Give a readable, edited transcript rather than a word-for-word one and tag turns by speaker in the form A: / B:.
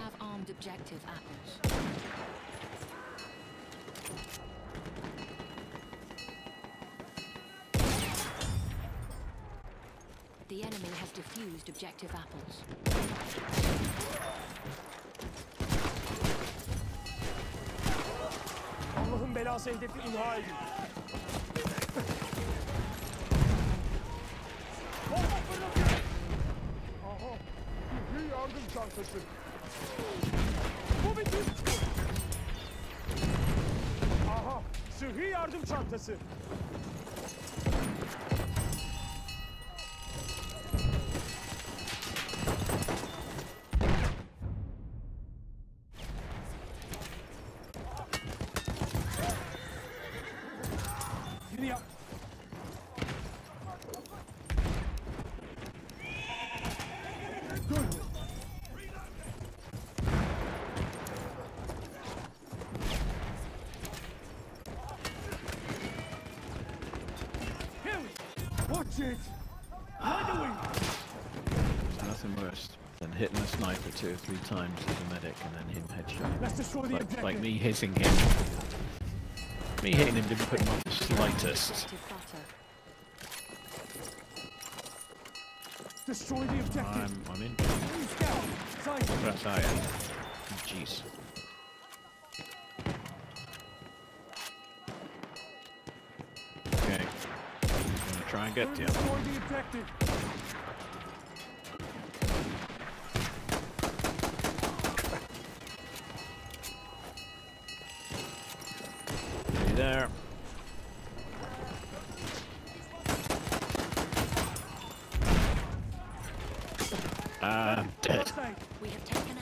A: have armed objective apples. The enemy has defused objective apples.
B: Allah'ın belası hedefi imha edin. Aha, bir yardım çantası. Bu bitti. Aha, sıhhi yardım çantası. Yeni yap. Dur. Watch it! Why
C: There's nothing worse than hitting a sniper 2 or 3 times as a medic and then him headshot.
B: Let's destroy the objective.
C: Like me hitting him. Me hitting him didn't put him on the slightest.
B: Destroy the objective.
C: I'm in.
B: Scout.
C: That's I am. Jeez. Okay. I'm gonna try and get to you.
B: Destroy the objective.
C: Are you there? I'm dead.
A: We have taken